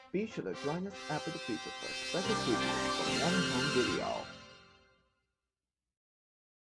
Be sure to join us after the feature for a special preview of the Morning Home video.